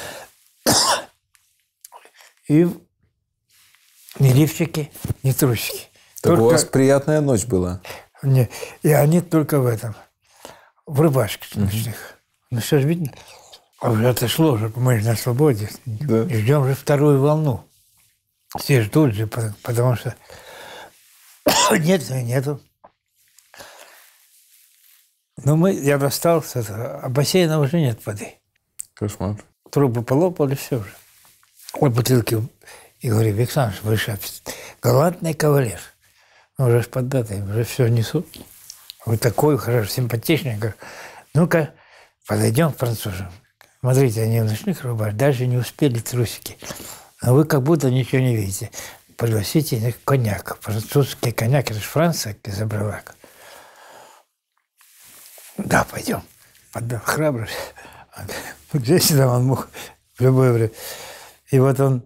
S3: И ни лифчики, ни трусики.
S2: Так у вас приятная ночь была.
S3: И они только в этом, в рубашках ночных. Ну что ж, видно, уже отошло, уже мы же на свободе. Да. Ждем же вторую волну. Все ждут же, потому что нету. Но я достал с этого, а бассейна уже нет воды.
S2: Кошмар.
S3: Трубы полопали, все уже. Вот бутылки. И говорю: Александр, вы же галантный кавалер. Уже ж поддатый, уже все несут. Вы такой хороший, симпатичный. Говорю: ну-ка, подойдем к французам. Смотрите, они в ночных рубашках, даже не успели трусики. А вы как будто ничего не видите. Пригласите коньяк. Французский коньяк, это же Франция изобрела. Да, пойдем. Храбрость. Женщина, он мог в любое время. И вот он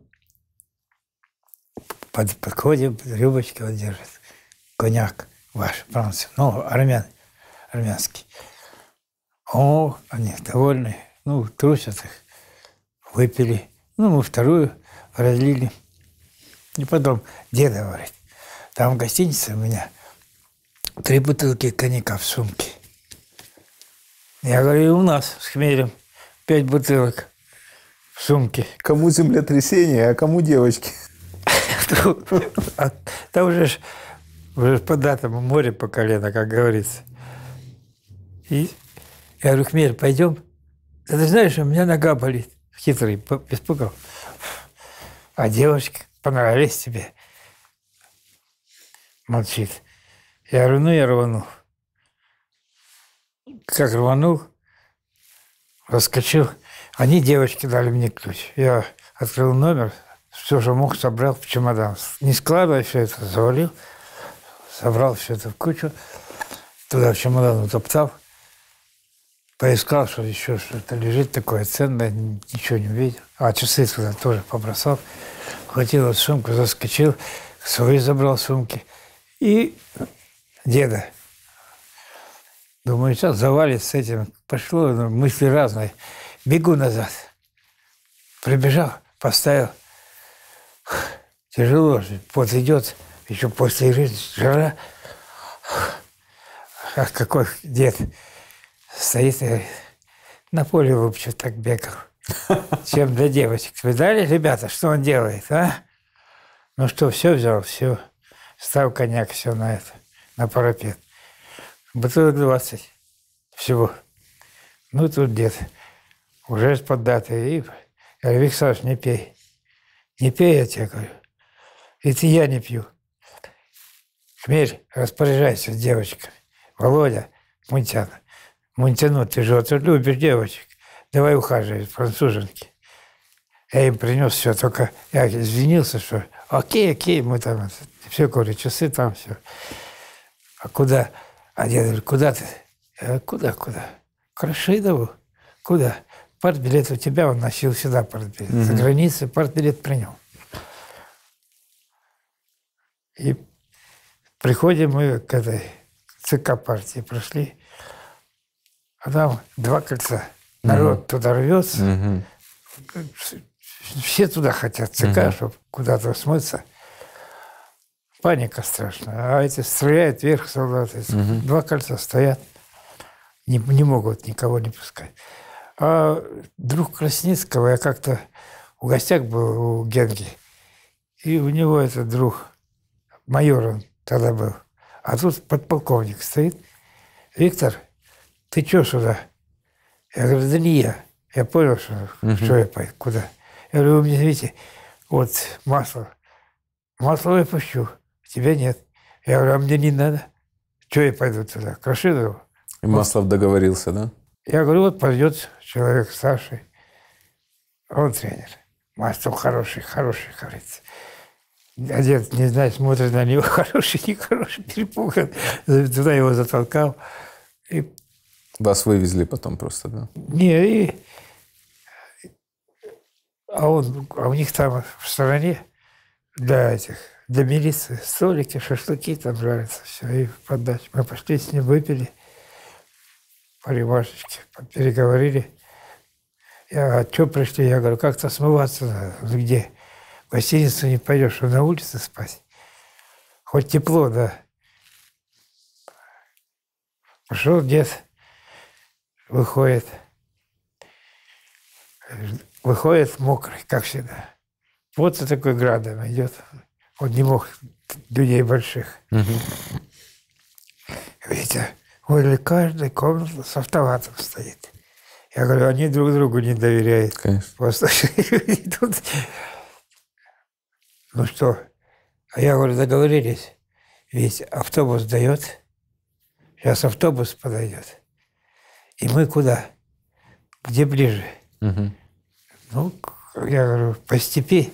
S3: подходит, рюмочки вот держит. Коньяк ваш, француз. Ну, армянский. О, они довольны. Ну, трусят их. Выпили. Ну, мы вторую разлили. И потом деда говорит: там в гостинице у меня 3 бутылки коньяка в сумке. Я говорю: и у нас с хмелем 5 бутылок в сумке.
S2: Кому землетрясение, а кому девочки?
S3: Там уже по датам море по колено, как говорится. И я говорю: хмель, пойдем? Да ты знаешь, у меня нога болит. Хитрый, испугал. А девочки понравились тебе? Молчит. Я говорю: ну я рванул. Как рванул, раскочил. Они, девочки, дали мне ключ. Я открыл номер, все, что мог, собрал в чемодан. Не складывая все это, завалил, собрал все это в кучу, туда в чемодан утоптал, поискал, что еще что-то лежит такое ценное, ничего не увидел. А часы туда тоже побросал. Хватил вот сумку, заскочил, свои забрал сумки. И деда. Думаю, сейчас завалит с этим. Пошло, мысли разные. Бегу назад. Прибежал, поставил. Тяжело же, пот идет. Еще после игры жара. Ах, какой дед стоит и говорит: на поле лучше так бегал, чем для девочек. Вы дали, ребята, что он делает, а? Ну что, все взял, все. Ставил коньяк, все на это, на парапет. Бутылок 20 всего. Ну, тут дед уже из-под даты. И я говорю: Виксаш, не пей. Не пей, я тебе говорю. И я не пью. Хмель, распоряжайся с девочками. Володя, Мунтяну, ты же вот любишь девочек. Давай ухаживай, француженки. Я им принес все, только я извинился, что окей, мы там, все, говорю, часы там, все. А куда? А дед говорит: куда ты? Я говорю: куда? К Рашидову. Куда? Партбилет у тебя, он носил сюда партбилет. За границей партбилет принял. И приходим мы к этой ЦК партии, прошли, а там 2 кольца. Народ туда рвется. Все туда хотят, ЦК, чтобы куда-то смыться. Паника страшная. А эти стреляют вверх солдаты. 2 кольца стоят. Не могут никого не пускать. А друг Красницкого, я как-то в гостях был у Генки, и у него этот друг, майор он тогда был, а тут подполковник стоит: Виктор, ты что сюда? Я говорю: да не я. Я понял, что я пойду, куда. Я говорю: вы мне видите, вот масло я пущу, тебя нет. Я говорю: а мне не надо. Что я пойду туда? К Рашидову.
S2: И Маслов договорился, да?
S3: Я говорю: вот пойдет человек старший, он тренер. Маслов хороший, говорится. А дед, не знаю, смотрит на него, хороший, нехороший, перепуган. Туда его затолкал. И
S2: Вас вывезли потом просто, да?
S3: Не, а у них там в стороне для милиции столики, шашлыки там жарятся, все, и подача. Мы пошли с ним, выпили по рюмашечке, переговорили. А что пришли? Я говорю, как-то смываться надо. Где? В гостиницу не пойдешь, на улице спать. Хоть тепло, да. Пошел дед, выходит мокрый, как всегда. Вот и такой градом идет. Он не мог людей больших. Видите, возле каждой комнаты с автоматом стоит. Я говорю, они друг другу не доверяют.
S2: Конечно.
S3: Восточные люди тут. Ну что? А я говорю, договорились. Ведь автобус дает. Сейчас автобус подойдет. И мы куда? Где ближе? Ну, я говорю, по степи.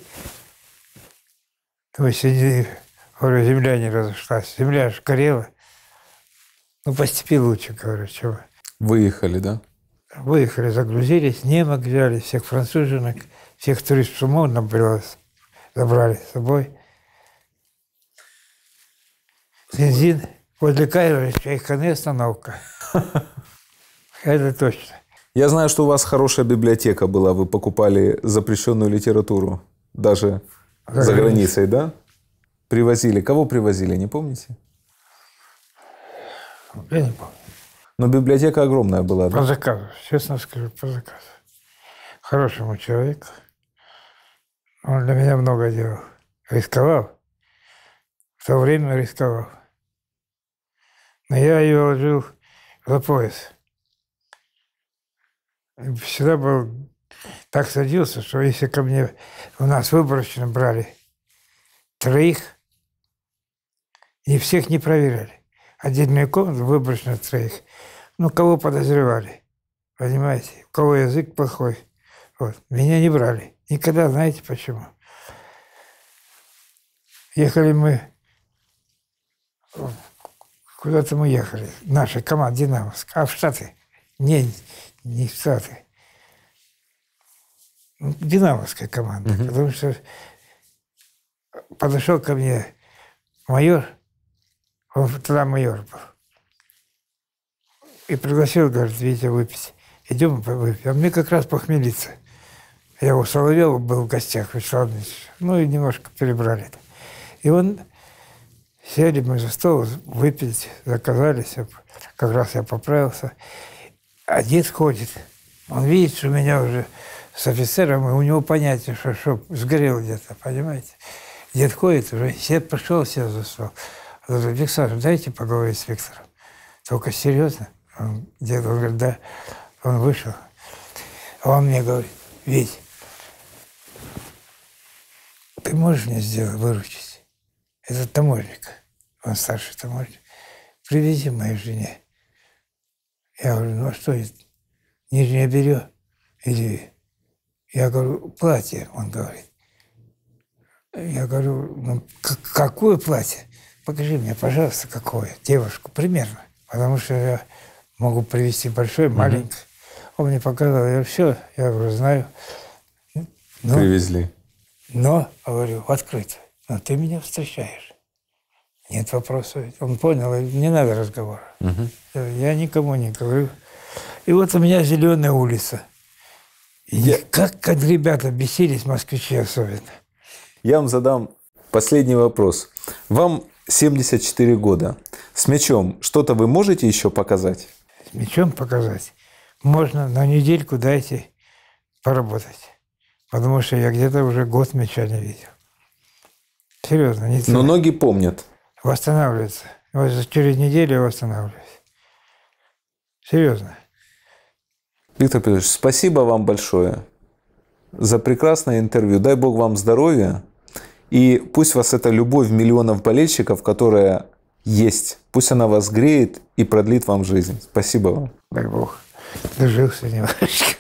S3: То есть, говорю, земля не разошлась. Земля же горела. Ну, по степи лучше, говорю, чего.
S2: Выехали, да?
S3: Выехали, загрузились, немок взяли, всех француженок, всех туристов можно было, забрали с собой. Бензин возле Кайрова, Чайханы остановка. Это точно.
S2: Я знаю, что у вас хорошая библиотека была. Вы покупали запрещенную литературу. Даже за границей, да? Привозили. Кого привозили, не помните?
S3: Я не помню.
S2: Но библиотека огромная была, да?
S3: По заказу, честно скажу, по заказу. Хорошему человеку. Он для меня много делал. Рисковал. В то время рисковал. Но я ее ложил за пояс. И всегда был так садился, что если ко мне у нас выборочно брали 3, и всех не проверяли. Отдельную комнату выборочно 3. Ну, кого подозревали, понимаете? У кого язык плохой. Вот. Меня не брали. Никогда, знаете почему? Ехали мы... Куда-то мы ехали. Наша команда «Динамовская». А в Штаты? Не в Штаты. «Динамовская» команда. Потому что подошел ко мне майор, он тогда майор был, и пригласил, говорит, Витя, выпить. Идем выпьем. А мне как раз похмелиться. Я у Соловьева был в гостях, Вячеслав Ильич. Ну и немножко перебрали. И сели мы за стол, выпить, заказали все. Как раз я поправился. А дед ходит. Он видит, что меня уже с офицером, и у него понятие, что сгорел где-то, понимаете? Дед ходит, уже пошел, сел за стол. Я говорю, Александр, дайте поговорить с Виктором. Только серьезно? Дед говорит, да. Он вышел. А он мне говорит, Вить, ты можешь мне выручить? Это таможник. Он старший таможник. Привези моей жене. Я говорю, ну а что это? Нижнее белье? Или... Я говорю, платье, он говорит. Я говорю, ну какое платье? Покажи мне, пожалуйста, какое. Девушку, примерно. Потому что я могу привезти большое, маленькое. Он мне показал, я все, я говорю, знаю. Но,
S2: привезли.
S3: Но, говорю, открыто. Но ты меня встречаешь. Нет вопросов. Он понял, не надо разговора. Я никому не говорю. И вот у меня Зеленая улица. И как ребята бесились, москвичи особенно.
S2: Я вам задам последний вопрос. Вам 74 года. С мячом что-то вы можете еще показать?
S3: С мячом показать? Можно на недельку дайте поработать. Потому что я где-то уже год мяча не видел. Серьезно. Не
S2: Но ноги помнят.
S3: Восстанавливается. Вот через неделю я восстанавливаюсь. Серьезно.
S2: Виктор Петрович, спасибо вам большое за прекрасное интервью. Дай Бог вам здоровья. И пусть вас эта любовь миллионов болельщиков, которая есть, пусть она вас греет и продлит вам жизнь. Спасибо вам.
S3: Дай Бог. Дожился немножечко.